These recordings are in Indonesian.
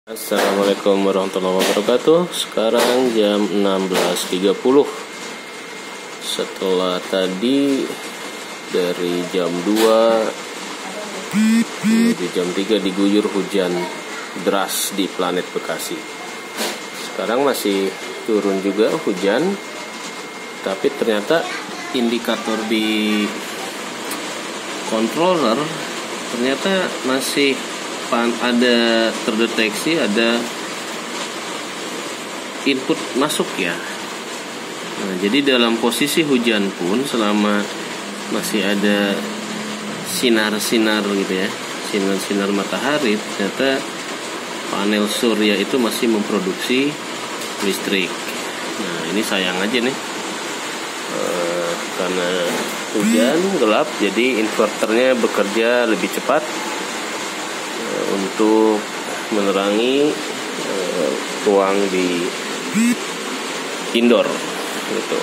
Assalamualaikum warahmatullahi wabarakatuh. Sekarang jam 16.30. Setelah tadi dari jam 2 di jam 3 diguyur hujan deras di planet Bekasi. Sekarang masih turun juga hujan, tapi ternyata indikator di controller ternyata masih ada terdeteksi ada input masuk ya. Nah, jadi dalam posisi hujan pun selama masih ada sinar-sinar gitu ya, sinar-sinar matahari, ternyata panel surya itu masih memproduksi listrik. Nah, ini sayang aja nih, karena hujan gelap, jadi inverternya bekerja lebih cepat untuk menerangi ruang di indoor gitu.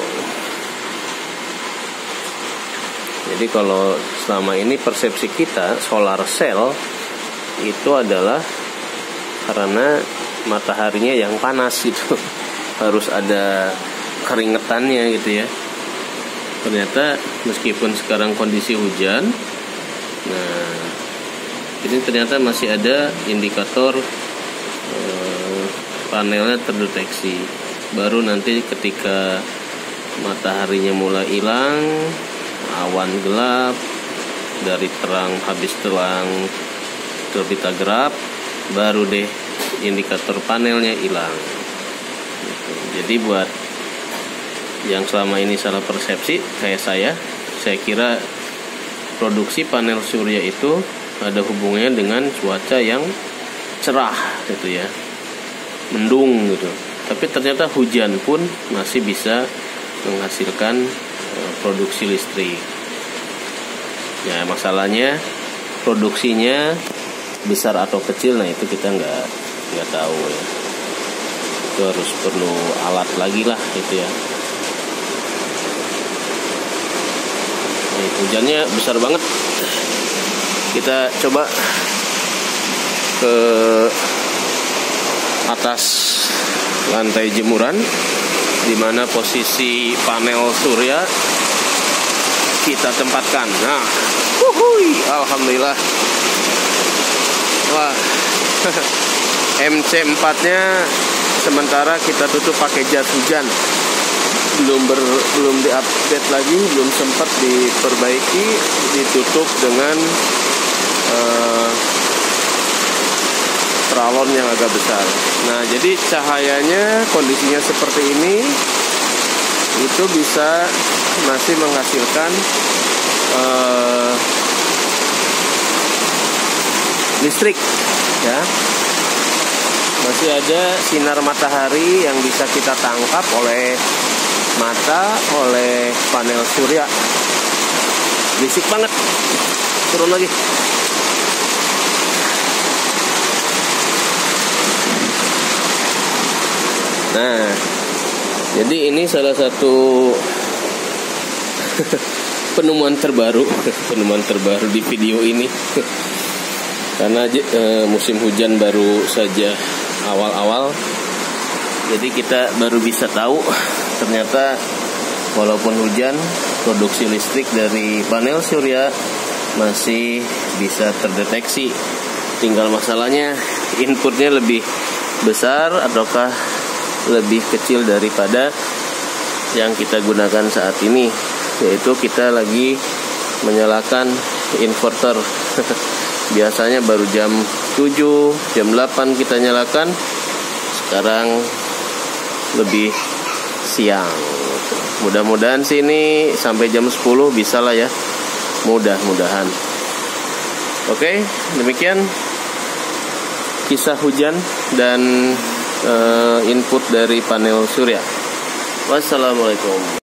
Jadi kalau selama ini persepsi kita solar cell itu adalah karena mataharinya yang panas gitu, harus ada keringetannya gitu ya. Ternyata meskipun sekarang kondisi hujan, nah ini ternyata masih ada indikator panelnya terdeteksi. Baru nanti ketika mataharinya mulai hilang, awan gelap, dari terang habis terang terbit gelap, baru deh indikator panelnya hilang. Gitu. Jadi buat yang selama ini salah persepsi kayak saya kira produksi panel surya itu ada hubungannya dengan cuaca yang cerah gitu ya, mendung gitu. Tapi ternyata hujan pun masih bisa menghasilkan produksi listrik. Ya, masalahnya produksinya besar atau kecil, nah itu kita nggak tahu ya. Itu harus perlu alat lagi lah gitu ya. Nih, hujannya besar banget. Kita coba ke atas lantai jemuran di mana posisi panel surya kita tempatkan. Nah, alhamdulillah. Wah, MC4-nya sementara kita tutup pakai jas hujan. Belum diupdate lagi, belum sempat diperbaiki, ditutup dengan tralon yang agak besar. Nah, jadi cahayanya kondisinya seperti ini, itu bisa masih menghasilkan listrik ya. Masih ada sinar matahari yang bisa kita tangkap oleh mata, oleh panel surya. Berisik banget. Turun lagi. Nah, jadi ini salah satu penemuan terbaru di video ini. Karena musim hujan baru saja awal-awal, jadi kita baru bisa tahu ternyata walaupun hujan, produksi listrik dari panel surya masih bisa terdeteksi. Tinggal masalahnya inputnya lebih besar ataukah lebih kecil daripada yang kita gunakan saat ini, yaitu kita lagi menyalakan inverter. Biasanya baru jam 7, jam 8 kita nyalakan, sekarang lebih siang. Mudah-mudahan sih ini sampai jam 10 bisa lah ya, mudah-mudahan. Oke, demikian kisah hujan dan input dari panel surya. Wassalamualaikum.